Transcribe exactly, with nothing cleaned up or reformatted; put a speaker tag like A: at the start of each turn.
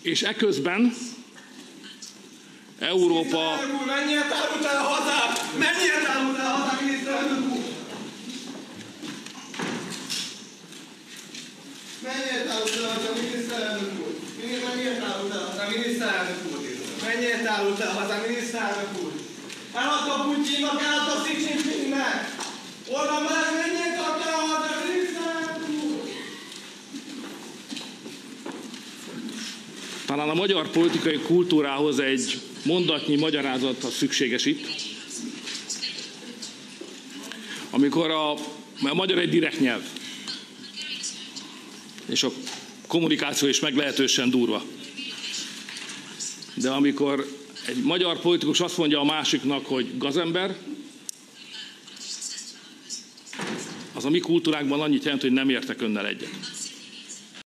A: És eközben Európa...
B: Mennyire tárult el a hazám? Mennyire tárult el a hazám, miniszterelnök úr? Mennyire tárult el a hazám, miniszterelnök úr? Mennyire tárult el a hazám, miniszterelnök úr? Mennyire tárult el a hazám, miniszterelnök úr? Eladta Putyinnak, eladta Xi Jinpingnek! Orbán Balázs mennyire tartja a hazám, miniszterelnök úr?
A: Talán a magyar politikai kultúrához egy mondatnyi magyarázat szükséges itt. Amikor a, a magyar egy direkt nyelv, és a kommunikáció is meglehetősen durva. De amikor egy magyar politikus azt mondja a másiknak, hogy gazember, az a mi kultúránkban annyit jelent, hogy nem értek önnel egyet.